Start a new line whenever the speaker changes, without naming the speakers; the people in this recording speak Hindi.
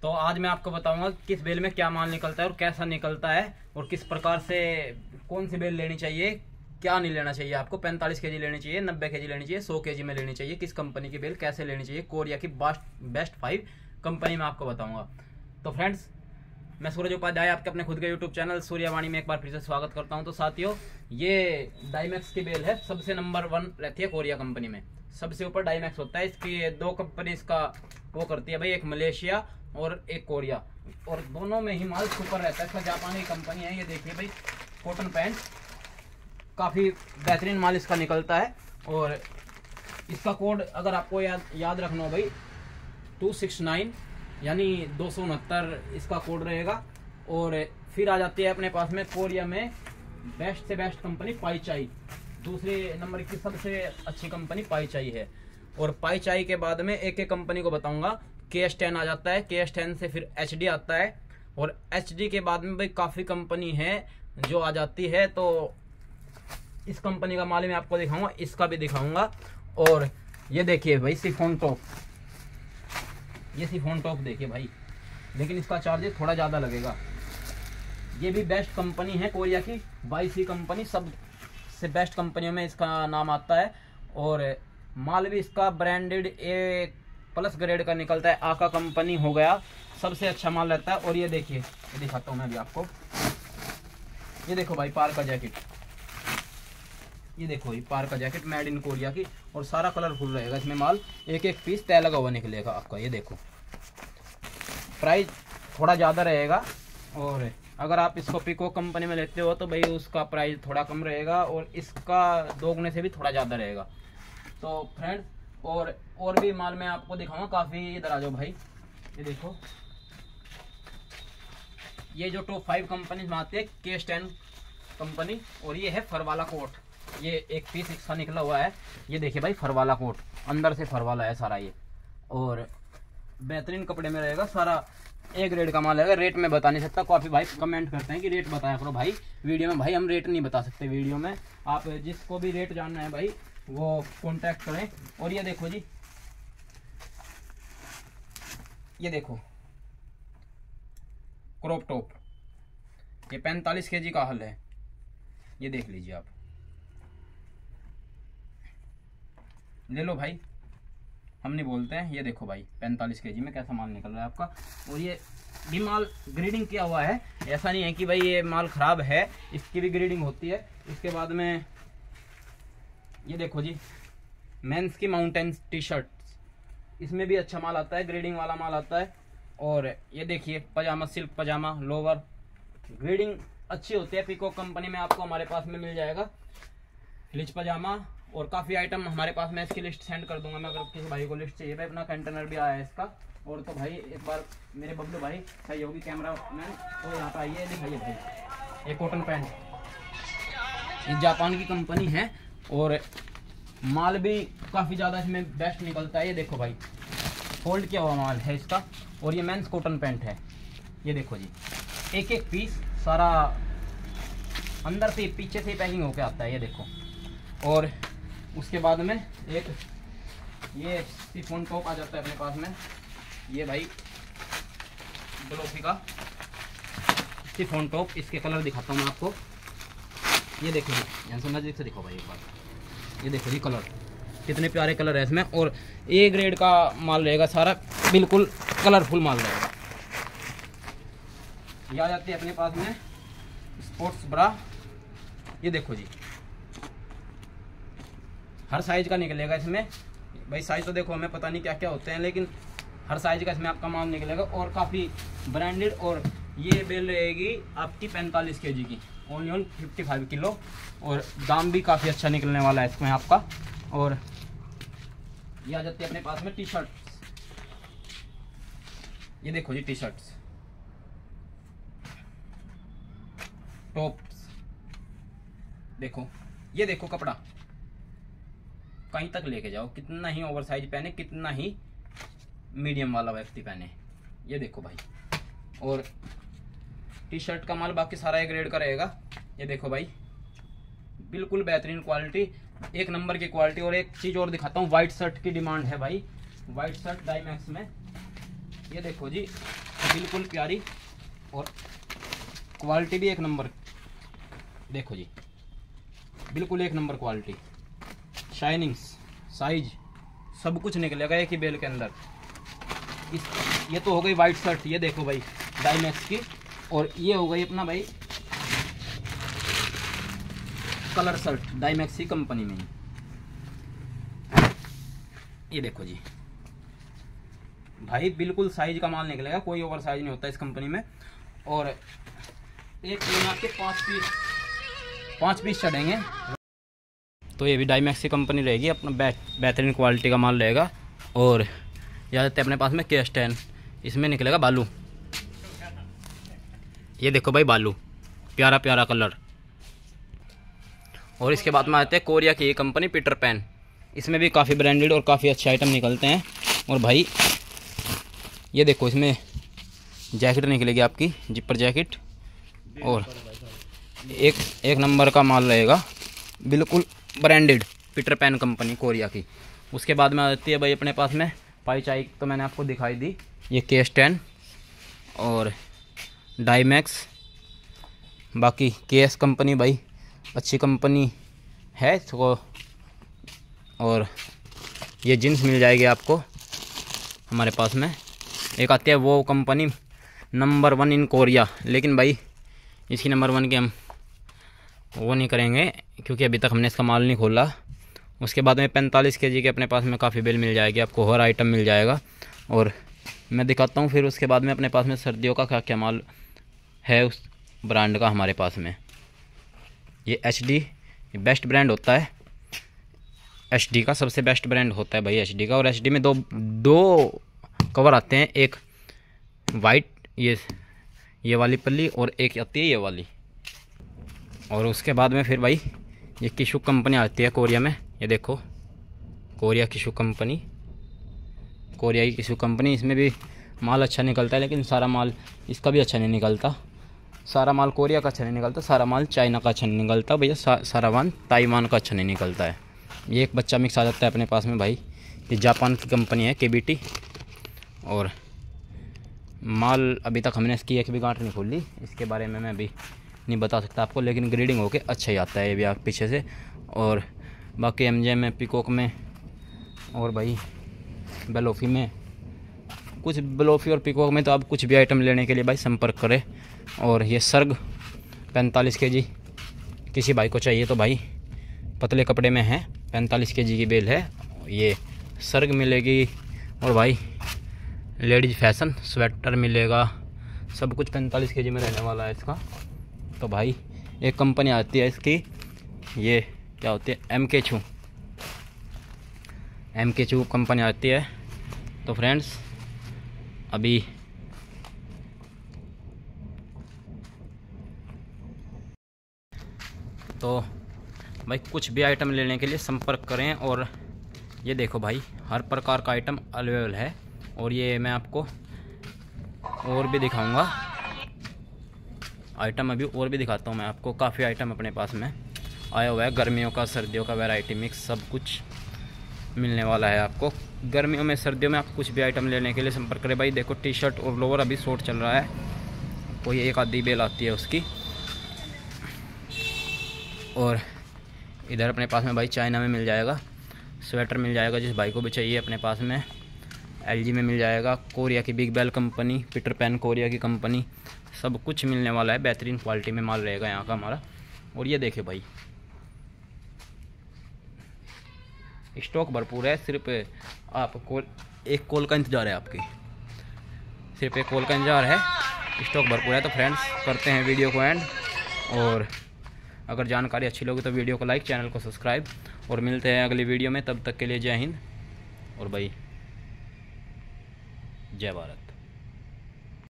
तो आज मैं आपको बताऊंगा किस बेल में क्या माल निकलता है और कैसा निकलता है और किस प्रकार से कौन सी बेल लेनी चाहिए, क्या नहीं लेना चाहिए। आपको 45 केजी लेनी चाहिए, 90 केजी लेनी चाहिए, 100 केजी में लेनी चाहिए, किस कंपनी की बेल कैसे लेनी चाहिए, कोरिया की बेस्ट 5 कंपनी में आपको बताऊंगा। तो फ्रेंड्स, मैं सूरज उपाध्याय आपके अपने खुद के यूट्यूब चैनल सूर्यवाणी में एक बार फिर से स्वागत करता हूं। तो साथियों, ये डाइमैक्स की बेल है, सबसे नंबर 1 रहती है कोरिया कंपनी में, सबसे ऊपर डाइमैक्स होता है। इसकी दो कंपनी इसका वो करती है भाई, एक मलेशिया और एक कोरिया, और दोनों में ही माल सुपर रहता है। इसका जापानी कंपनी है। ये देखिए भाई, कॉटन पैंट काफ़ी बेहतरीन माल इसका निकलता है। और इसका कोड अगर आपको याद रखना हो भाई, 269 यानी 269 इसका कोड रहेगा। और फिर आ जाती है अपने पास में कोरिया में बेस्ट से बेस्ट कंपनी पाईचाई, दूसरे नंबर की सबसे अच्छी कंपनी पाईचाई है। और पाईचाई के बाद में एक एक कंपनी को बताऊंगा। KS10 आ जाता है, KS10 से फिर HD आता है, और HD के बाद में भाई काफ़ी कंपनी है जो आ जाती है। तो इस कंपनी का माल मैं आपको दिखाऊंगा, इसका भी दिखाऊंगा। और ये देखिए भाई, शिफॉन टॉप, ये शिफॉन टॉप देखिए भाई, लेकिन इसका चार्जेस थोड़ा ज़्यादा लगेगा। ये भी बेस्ट कंपनी है कोरिया की, YC कंपनी सबसे बेस्ट कंपनियों में इसका नाम आता है। और माल भी इसका ब्रांडेड A+ ग्रेड का निकलता है। आका कंपनी हो गया, सबसे अच्छा माल रहता है। और ये देखिए, ये दिखाता हूँ मैं भी आपको। ये देखो भाई, पार का जैकेट, ये देखो ये पार का जैकेट मेड इन कोरिया की, और सारा कलरफुल रहेगा इसमें माल, एक एक पीस तय लगा हुआ निकलेगा आपका। ये देखो, प्राइस थोड़ा ज़्यादा रहेगा। और अगर आप इसको पिको कंपनी में लेते हो तो भाई उसका प्राइस थोड़ा कम रहेगा, और इसका दोगुने से भी थोड़ा ज़्यादा रहेगा। तो फ्रेंड्स, और भी माल मैं आपको दिखाऊंगा काफ़ी। इधर आ जाओ भाई, ये देखो, ये जो टॉप 5 कंपनी में आती है, KS10 कंपनी। और ये है फर वाला कोट, ये एक पीस इसका निकला हुआ है। ये देखिए भाई, फर वाला कोट, अंदर से फर वाला है सारा ये, और बेहतरीन कपड़े में रहेगा, सारा A ग्रेड का माल रहेगा। रेट में बता नहीं सकता, काफ़ी भाई कमेंट करते हैं कि रेट बताया करो भाई वीडियो में। भाई हम रेट नहीं बता सकते वीडियो में, आप जिसको भी रेट जानना है भाई वो कांटेक्ट करें। और ये देखो जी, ये देखो क्रॉप टॉप, ये 45 केजी का हल है। ये देख लीजिए आप, ले लो भाई, हम नहीं बोलते हैं। ये देखो भाई, 45 केजी में कैसा माल निकल रहा है आपका। और ये भी माल ग्रेडिंग किया हुआ है, ऐसा नहीं है कि भाई ये माल खराब है, इसकी भी ग्रेडिंग होती है। इसके बाद में ये देखो जी, मेंस की माउंटेन टी-शर्ट, इसमें भी अच्छा माल आता है, ग्रेडिंग वाला माल आता है। और ये देखिए pyjama, silk pyjama, lower, grading अच्छी होती है। पिको कंपनी में आपको हमारे पास में मिल जाएगा फ्लिच पजामा, और काफ़ी आइटम हमारे पास में। इसकी लिस्ट सेंड कर दूंगा मैं, अगर किसी भाई को लिस्ट चाहिए भाई। अपना कंटेनर भी आया है इसका। और तो भाई एक बार मेरे बबलू भाई सहयोगी कैमरा मैन, तो यहाँ पर आइए, दिखाइए भाई, ये कॉटन पैंट, ये जापान की कंपनी है, और माल भी काफ़ी ज़्यादा इसमें बेस्ट निकलता है। ये देखो भाई, फोल्ड किया हुआ माल है इसका। और ये मेंस कॉटन पैंट है। ये देखो जी, एक एक पीस सारा अंदर से पीछे से पैकिंग होके आता है। ये देखो, और उसके बाद में एक ये शिफॉन टॉप आ जाता है अपने पास में। ये भाई ग्लोफी का शिफॉन टॉप, इसके कलर दिखाता हूँ मैं आपको। ये देखो जी, यहाँ से नजदीक से दिखो भाई एक बार। ये देखो जी कलर, कितने प्यारे कलर है इसमें। और A ग्रेड का माल रहेगा सारा, बिल्कुल कलरफुल माल रहेगा। ये आ जाती है अपने पास में स्पोर्ट्स ब्रा। ये देखो जी, हर साइज का निकलेगा इसमें भाई। साइज तो देखो, हमें पता नहीं क्या क्या होते हैं, लेकिन हर साइज का इसमें आपका माल निकलेगा, और काफ़ी ब्रांडेड। और ये बेल रहेगी आपकी 45 केजी की, ओनली ऑन 55 किलो, और दाम भी काफ़ी अच्छा निकलने वाला है इसमें आपका। और ये आ जाती है अपने पास में टी-शर्ट। ये देखो जी, टी-शर्ट्स, टॉप्स, देखो, ये देखो कपड़ा, कहीं तक लेके जाओ, कितना ही ओवर साइज पहने, कितना ही मीडियम वाला व्यक्ति पहने। ये देखो भाई, और टी-शर्ट का माल बाकी सारा A ग्रेड का रहेगा। ये देखो भाई, बिल्कुल बेहतरीन क्वालिटी, एक नंबर की क्वालिटी। और एक चीज़ और दिखाता हूँ, व्हाइट शर्ट की डिमांड है भाई, व्हाइट शर्ट डाइमैक्स में। ये देखो जी, बिल्कुल प्यारी, और क्वालिटी भी एक नंबर। देखो जी, बिल्कुल एक नंबर क्वालिटी, शाइनिंग्स, साइज सब कुछ निकलेगा एक ही बेल के अंदर। ये तो हो गई वाइट शर्ट, ये देखो भाई डाइमैक्स की, और ये हो गई अपना भाई कलर शर्ट डाइमैक्स की कंपनी में। ये देखो जी भाई, बिल्कुल साइज का माल निकलेगा, कोई ओवर साइज नहीं होता इस कंपनी में। और एक प्लेन आपके 5 पीस चढ़ेंगे। तो ये भी डाइमैक्स की कंपनी रहेगी, अपना बेहतरीन क्वालिटी का माल रहेगा। और याद आते अपने पास में K10, इसमें निकलेगा बालू। ये देखो भाई बालू, प्यारा प्यारा कलर। और इसके बाद में आते हैं कोरिया की ये कंपनी पीटर पैन, इसमें भी काफ़ी ब्रांडेड और काफ़ी अच्छे आइटम निकलते हैं। और भाई ये देखो, इसमें जैकेट निकलेगी आपकी, जिपर जैकेट, और एक नंबर का माल रहेगा, बिल्कुल branded Peter Pan company Korea की। उसके बाद में आती है भाई अपने पास में पाई चाई, तो मैंने आपको दिखाई दी, ये K10 और डाइमैक्स। बाकी KS कंपनी भाई अच्छी कंपनी है तो। और ये जीन्स मिल जाएगी आपको हमारे पास में। एक आती है वो कंपनी नंबर 1 इन कोरिया, लेकिन भाई इसकी नंबर 1 की हम वो नहीं करेंगे क्योंकि अभी तक हमने इसका माल नहीं खोला। उसके बाद में 45 kg के अपने पास में काफ़ी बेल मिल जाएगी आपको, हर आइटम मिल जाएगा। और मैं दिखाता हूँ फिर उसके बाद में अपने पास में सर्दियों का क्या क्या माल है उस ब्रांड का हमारे पास में। ये HD बेस्ट ब्रांड होता है, HD का सबसे बेस्ट ब्रांड होता है भाई HD का। और HD में दो कवर आते हैं, एक वाइट ये वाली पल्ली, और एक आती है ये वाली। और उसके बाद में फिर भाई ये किशु कंपनी आती है कोरिया में। ये देखो कोरिया किशु कंपनी, कोरिया की किशु कंपनी, इसमें भी माल अच्छा निकलता है, लेकिन सारा माल इसका भी अच्छा नहीं निकलता। सारा माल कोरिया का अच्छा नहीं निकलता, सारा माल चाइना का अच्छा नहीं निकलता भैया, सारा माल ताइवान का अच्छा नहीं निकलता है। ये एक बच्चा मिक्स आ जाता है अपने पास में भाई। ये जापान की कंपनी है KBT। और माल अभी तक हमने इसकी एक भी गांठ नहीं खोली, इसके बारे में मैं अभी नहीं बता सकता आपको, लेकिन ग्रेडिंग होके अच्छा ही आता है ये भी आप पीछे से। और बाकी MJ में, पिकॉक में, और भाई बेलोफी में, कुछ बेलोफी और पिकॉक में तो आप कुछ भी आइटम लेने के लिए भाई संपर्क करें। और ये सर्ग 45 kg किसी भाई को चाहिए तो भाई पतले कपड़े में है, 45 kg की बेल है, ये सर्ग मिलेगी। और भाई लेडीज फैशन स्वेटर मिलेगा, सब कुछ 45 kg में रहने वाला है इसका। तो भाई एक कंपनी आती है इसकी, ये क्या होती है, MK चू कंपनी आती है। तो फ्रेंड्स अभी तो भाई कुछ भी आइटम लेने के लिए संपर्क करें। और ये देखो भाई हर प्रकार का आइटम अवेलेबल है। और ये मैं आपको और भी दिखाऊंगा आइटम, अभी और भी दिखाता हूँ मैं आपको। काफ़ी आइटम अपने पास में आया हुआ है, गर्मियों का सर्दियों का वैरायटी मिक्स सब कुछ मिलने वाला है आपको। गर्मियों में सर्दियों में आप कुछ भी आइटम लेने के लिए संपर्क करें भाई। देखो टी-शर्ट और लोअर अभी शॉर्ट चल रहा है, कोई एक आधी बेल आती है उसकी। और इधर अपने पास में भाई चाइना में मिल जाएगा, स्वेटर मिल जाएगा जिस भाई को भी चाहिए अपने पास में। LG में मिल जाएगा, कोरिया की big bell company, Peter Pan Korea की कंपनी, सब कुछ मिलने वाला है। बेहतरीन क्वालिटी में माल रहेगा यहाँ का हमारा। और ये देखिए भाई स्टॉक भरपूर है, सिर्फ आपको एक कॉल का इंतज़ार है, आपकी सिर्फ एक कॉल का इंतज़ार है, स्टॉक भरपूर है। तो फ्रेंड्स करते हैं वीडियो को एंड। और अगर जानकारी अच्छी लगी तो वीडियो को लाइक, चैनल को सब्सक्राइब, और मिलते हैं अगली वीडियो में। तब तक के लिए जय हिंद और भाई जय भारत।